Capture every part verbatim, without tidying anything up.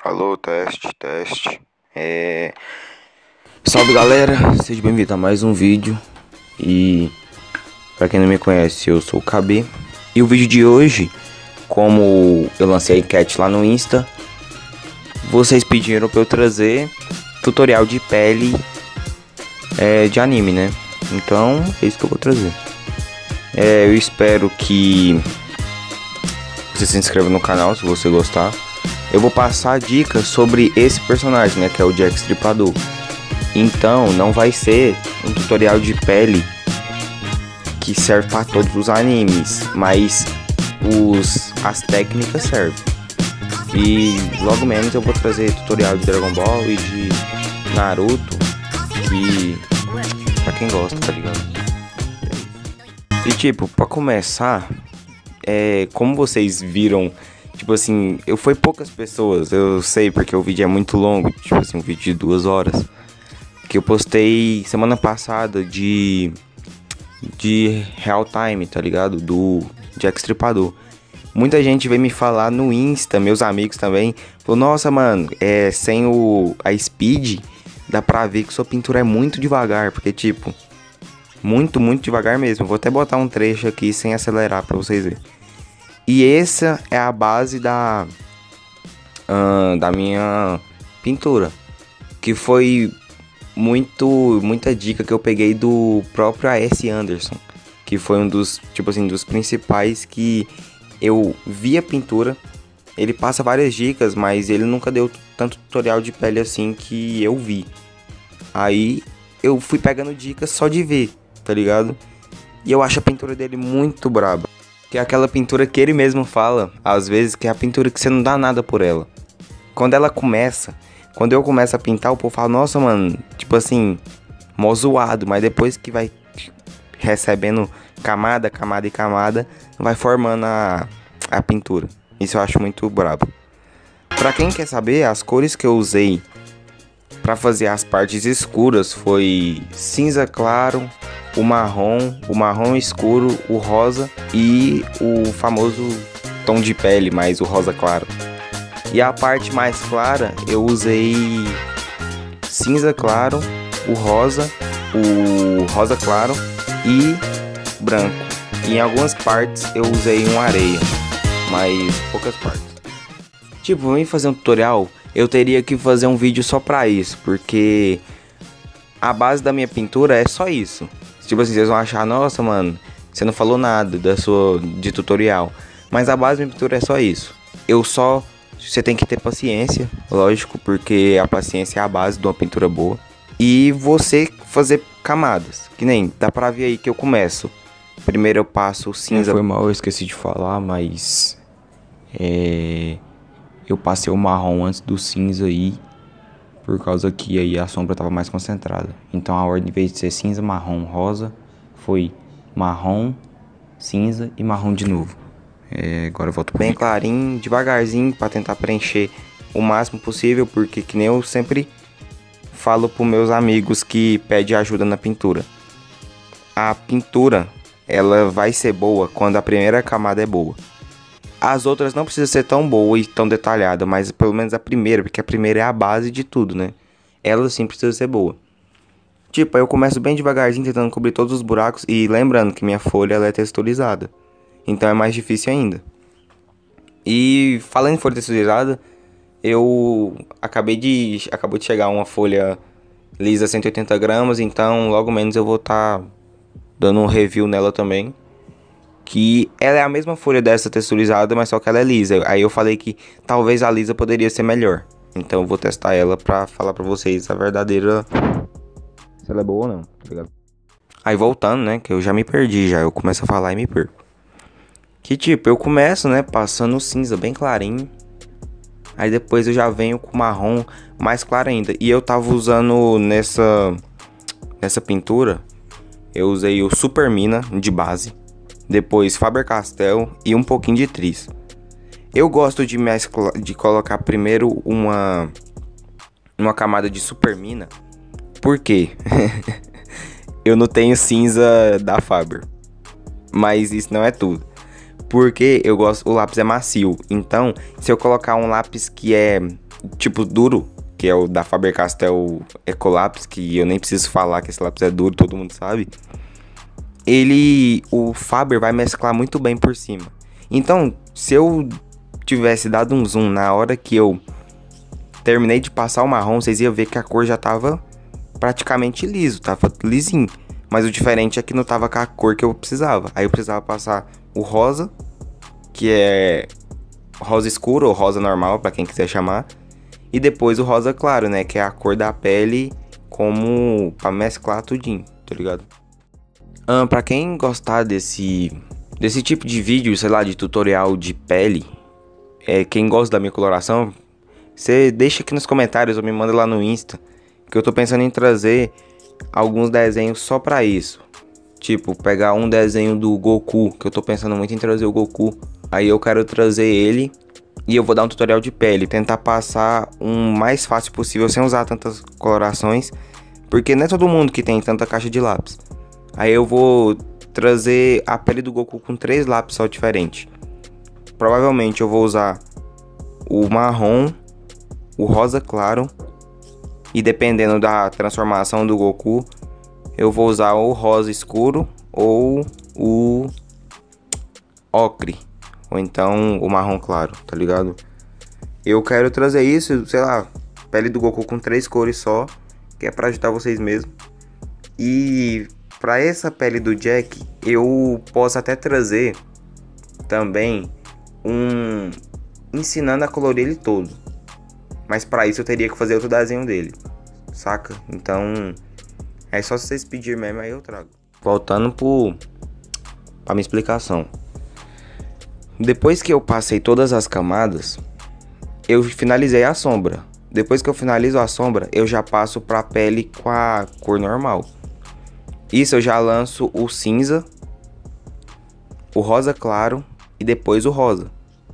Alô, teste, teste. É... Salve galera, seja bem-vindo a mais um vídeo. E pra quem não me conhece, eu sou o K B. E o vídeo de hoje, como eu lancei a enquete lá no Insta, vocês pediram pra eu trazer tutorial de pele é, de anime, né? Então é isso que eu vou trazer. é, Eu espero que você se inscreva no canal se você gostar. Eu vou passar dicas sobre esse personagem, né, que é o Jack Stripador. Então, não vai ser um tutorial de pele que serve para todos os animes, mas os, as técnicas servem. E logo menos eu vou trazer tutorial de Dragon Ball e de Naruto, que pra quem gosta, tá ligado? E tipo, pra começar, é, como vocês viram, tipo assim, eu foi poucas pessoas, eu sei porque o vídeo é muito longo, tipo assim, um vídeo de duas horas. Que eu postei semana passada de de Real Time, tá ligado? Do Jack Stripador. Muita gente veio me falar no Insta, meus amigos também, falou: nossa, mano, é, sem o a speed dá pra ver que sua pintura é muito devagar, porque tipo, muito, muito devagar mesmo. Vou até botar um trecho aqui sem acelerar pra vocês verem. E essa é a base da uh, da minha pintura, que foi muito muita dica que eu peguei do próprio A S Anderson, que foi um dos, tipo assim, dos principais que eu vi a pintura. Ele passa várias dicas, mas ele nunca deu tanto tutorial de pele assim que eu vi. Aí eu fui pegando dicas só de ver, tá ligado? E eu acho a pintura dele muito braba, que é aquela pintura que ele mesmo fala às vezes que é a pintura que você não dá nada por ela. Quando ela começa Quando eu começo a pintar, o povo fala: nossa, mano, tipo assim, mó zoado. Mas depois que vai recebendo camada, camada e camada, vai formando a, a pintura. Isso eu acho muito brabo. Pra quem quer saber, as cores que eu usei pra fazer as partes escuras foi cinza claro, o marrom, o marrom escuro, o rosa e o famoso tom de pele, mais o rosa claro. E a parte mais clara eu usei cinza claro, o rosa, o rosa claro e branco. E em algumas partes eu usei um areia, mas poucas partes. Tipo, pra mim fazer um tutorial, eu teria que fazer um vídeo só pra isso, porque a base da minha pintura é só isso. Tipo assim, vocês vão achar: nossa, mano, você não falou nada da sua de tutorial. Mas a base da minha pintura é só isso. Eu só Você tem que ter paciência, lógico, porque a paciência é a base de uma pintura boa. E você fazer camadas, que nem dá pra ver aí que eu começo. Primeiro eu passo o cinza. Foi mal, eu esqueci de falar, mas é, eu passei o marrom antes do cinza aí, por causa que aí a sombra tava mais concentrada. Então a ordem, em vez de ser cinza, marrom, rosa, foi marrom, cinza e marrom de novo. É, agora eu volto bem clarinho, devagarzinho, para tentar preencher o máximo possível, porque que nem eu sempre falo para meus amigos que pedem ajuda na pintura. A pintura, ela vai ser boa quando a primeira camada é boa. As outras não precisam ser tão boa e tão detalhada, mas pelo menos a primeira, porque a primeira é a base de tudo, né? Ela sim precisa ser boa. Tipo, eu começo bem devagarzinho, tentando cobrir todos os buracos, e lembrando que minha folha ela é texturizada. Então é mais difícil ainda. E falando em folha texturizada, eu acabei de acabou de chegar uma folha lisa cento e oitenta gramas, então logo menos eu vou estar tá dando um review nela também. Que ela é a mesma folha dessa texturizada, mas só que ela é lisa. Aí eu falei que talvez a lisa poderia ser melhor. Então eu vou testar ela pra falar pra vocês a verdadeira, se ela é boa ou não, tá ligado? Aí voltando, né, que eu já me perdi já. Eu começo a falar e me perco. Que tipo, eu começo, né, passando o cinza bem clarinho. Aí depois eu já venho com o marrom mais claro ainda. E eu tava usando nessa nessa pintura, eu usei o Supermina de base, depois Faber-Castell e um pouquinho de Tris. Eu gosto de mescla, de colocar primeiro uma uma camada de Supermina. Por quê? Eu não tenho cinza da Faber. Mas isso não é tudo. Porque eu gosto, o lápis é macio. Então, se eu colocar um lápis que é tipo duro, que é o da Faber-Castell Ecolapse, que eu nem preciso falar que esse lápis é duro, todo mundo sabe. Ele, o Faber vai mesclar muito bem por cima. Então, se eu tivesse dado um zoom na hora que eu terminei de passar o marrom, vocês iam ver que a cor já tava praticamente liso, tava lisinho. Mas o diferente é que não tava com a cor que eu precisava. Aí eu precisava passar o rosa, que é rosa escuro ou rosa normal, pra quem quiser chamar. E depois o rosa claro, né, que é a cor da pele, como pra mesclar tudinho, tá ligado? Ah, pra quem gostar desse, desse tipo de vídeo, sei lá, de tutorial de pele, é, quem gosta da minha coloração, você deixa aqui nos comentários ou me manda lá no Insta, que eu tô pensando em trazer alguns desenhos só pra isso. Tipo, pegar um desenho do Goku, que eu tô pensando muito em trazer o Goku. Aí eu quero trazer ele e eu vou dar um tutorial de pele, tentar passar um mais fácil possível sem usar tantas colorações, porque não é todo mundo que tem tanta caixa de lápis. Aí eu vou trazer a pele do Goku com três lápis só diferentes. Provavelmente eu vou usar o marrom, o rosa claro, e dependendo da transformação do Goku, eu vou usar o rosa escuro ou o ocre, ou então o marrom claro, tá ligado? Eu quero trazer isso, sei lá, pele do Goku com três cores só, que é pra ajudar vocês mesmo. E pra essa pele do Jack, eu posso até trazer também um ensinando a colorir ele todo. Mas pra isso eu teria que fazer outro desenho dele, saca? Então é só vocês pedirem mesmo, aí eu trago. Voltando pro, pra minha explicação. Depois que eu passei todas as camadas, eu finalizei a sombra. Depois que eu finalizo a sombra, eu já passo pra pele com a cor normal. Isso eu já lanço o cinza, o rosa claro e depois o rosa.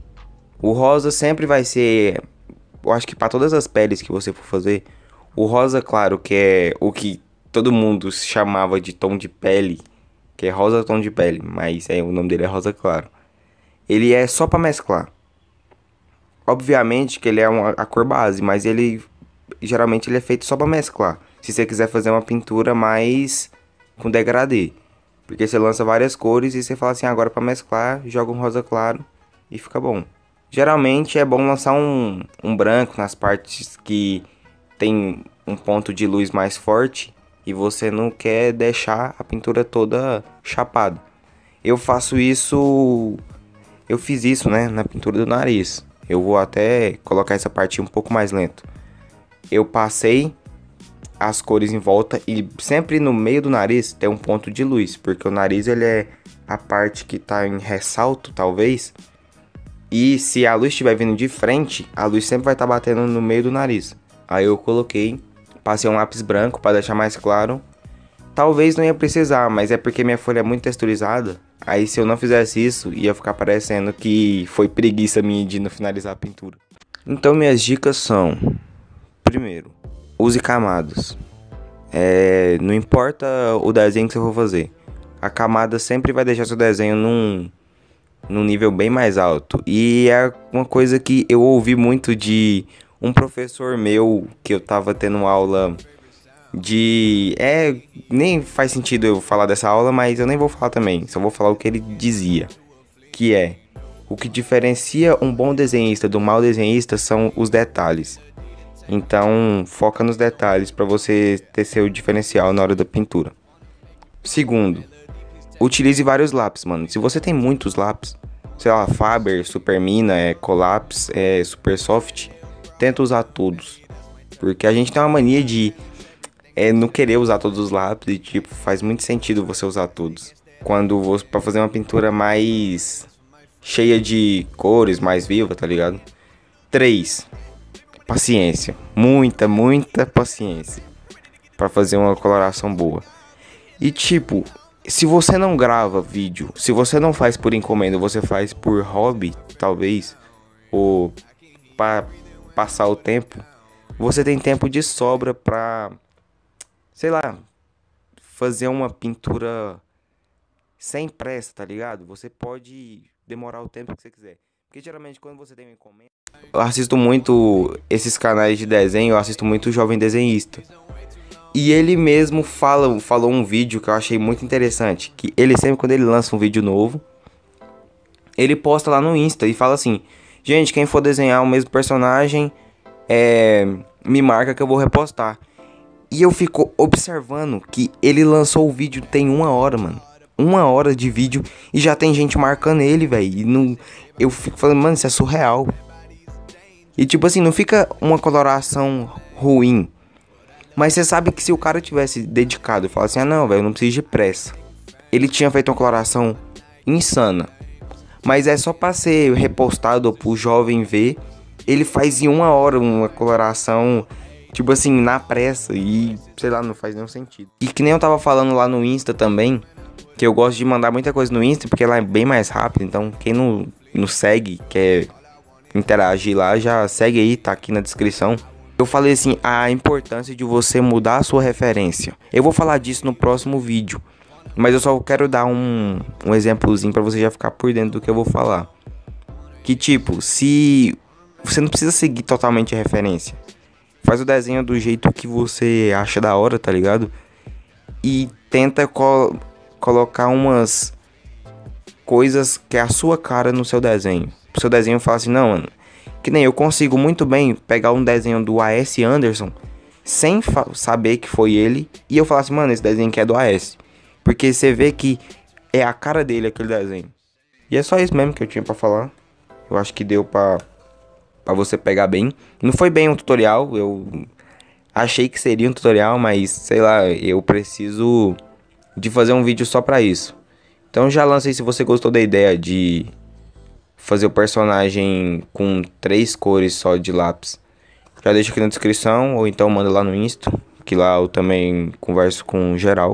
O rosa sempre vai ser, eu acho que para todas as peles que você for fazer, o rosa claro, que é o que todo mundo chamava de tom de pele, que é rosa tom de pele, mas é, o nome dele é rosa claro. Ele é só para mesclar. Obviamente que ele é uma, a cor base, mas ele geralmente ele é feito só para mesclar. Se você quiser fazer uma pintura mais com degradê, porque você lança várias cores e você fala assim, agora para mesclar, joga um rosa claro e fica bom. Geralmente é bom lançar um, um branco nas partes que tem um ponto de luz mais forte e você não quer deixar a pintura toda chapada. Eu faço isso, eu fiz isso, né, na pintura do nariz. Eu vou até colocar essa parte um pouco mais lento. Eu passei as cores em volta e sempre no meio do nariz tem um ponto de luz, porque o nariz ele é a parte que tá em ressalto, talvez. E se a luz estiver vindo de frente, a luz sempre vai estar tá batendo no meio do nariz. Aí eu coloquei, passei um lápis branco para deixar mais claro. Talvez não ia precisar, mas é porque minha folha é muito texturizada. Aí se eu não fizesse isso, ia ficar parecendo que foi preguiça minha de não finalizar a pintura. Então minhas dicas são: primeiro, use camadas. É, não importa o desenho que você for fazer, a camada sempre vai deixar seu desenho num, num nível bem mais alto. E é uma coisa que eu ouvi muito de um professor meu, que eu tava tendo aula de... É, nem faz sentido eu falar dessa aula, mas eu nem vou falar também, só vou falar o que ele dizia. Que é, o que diferencia um bom desenhista do mau desenhista são os detalhes. Então, foca nos detalhes para você ter seu diferencial na hora da pintura. Segundo, utilize vários lápis, mano. Se você tem muitos lápis, sei lá, Faber, Supermina, é, Colapse, é, Super Soft, tenta usar todos. Porque a gente tem uma mania de é, não querer usar todos os lápis e, tipo, faz muito sentido você usar todos. Quando você, pra fazer uma pintura mais cheia de cores, mais viva, tá ligado? Três, paciência, muita, muita paciência para fazer uma coloração boa. E tipo, se você não grava vídeo, se você não faz por encomenda, você faz por hobby, talvez, ou para passar o tempo, você tem tempo de sobra para, sei lá, fazer uma pintura sem pressa, tá ligado? Você pode demorar o tempo que você quiser. Porque geralmente quando você tem uma encomenda eu assisto muito esses canais de desenho, eu assisto muito o Jovem Desenhista. E ele mesmo fala, falou um vídeo que eu achei muito interessante, que ele sempre, quando ele lança um vídeo novo, ele posta lá no Insta e fala assim: gente, quem for desenhar o mesmo personagem, é, me marca que eu vou repostar. E eu fico observando que ele lançou o vídeo tem uma hora, mano. Uma hora de vídeo e já tem gente marcando ele, velho. E não, eu fico falando, mano, isso é surreal. E tipo assim, não fica uma coloração ruim. Mas você sabe que se o cara tivesse dedicado e falasse assim, ah não, velho, eu não preciso de pressa. Ele tinha feito uma coloração insana. Mas é só pra ser repostado pro jovem ver. Ele faz em uma hora uma coloração, tipo assim, na pressa. E, sei lá, não faz nenhum sentido. E que nem eu tava falando lá no Insta também, que eu gosto de mandar muita coisa no Insta, porque lá é bem mais rápido. Então, quem não, não segue, quer interagir lá, já segue aí, tá aqui na descrição. Eu falei assim, a importância de você mudar a sua referência. Eu vou falar disso no próximo vídeo, mas eu só quero dar um, um exemplozinho pra você já ficar por dentro do que eu vou falar. Que tipo, se você não precisa seguir totalmente a referência, faz o desenho do jeito que você acha da hora, tá ligado? E tenta co colocar umas coisas que é a sua cara no seu desenho. O seu desenho fala assim, não, mano, que nem eu consigo muito bem pegar um desenho do A S Anderson sem saber que foi ele e eu falar assim, mano, esse desenho aqui é do A S. Porque você vê que é a cara dele aquele desenho. E é só isso mesmo que eu tinha pra falar. Eu acho que deu pra, pra você pegar bem. Não foi bem um tutorial, eu achei que seria um tutorial, mas sei lá, eu preciso de fazer um vídeo só pra isso. Então já lancei, se você gostou da ideia de fazer o personagem com três cores só de lápis, já deixa aqui na descrição, ou então manda lá no Insta, que lá eu também converso com geral.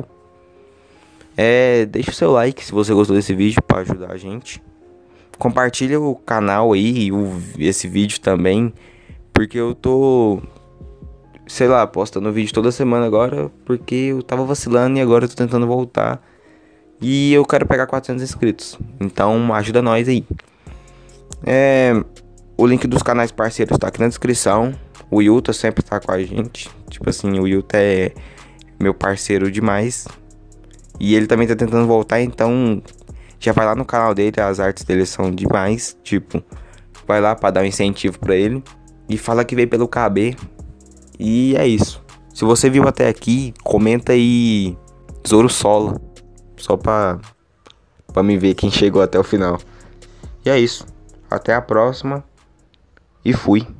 É, deixa o seu like se você gostou desse vídeo para ajudar a gente. Compartilha o canal aí, o, esse vídeo também, porque eu tô, sei lá, postando vídeo toda semana agora, porque eu tava vacilando e agora eu tô tentando voltar. E eu quero pegar quatrocentos inscritos, então ajuda nós aí. É, o link dos canais parceiros tá aqui na descrição. O Yuta sempre tá com a gente. Tipo assim, o Yuta é meu parceiro demais. E ele também tá tentando voltar, então já vai lá no canal dele, as artes dele são demais. Tipo, vai lá pra dar um incentivo pra ele. E fala que veio pelo K B. E é isso. Se você viu até aqui, comenta aí Zoro Sola. Só pra, pra me ver quem chegou até o final. E é isso. Até a próxima. E fui.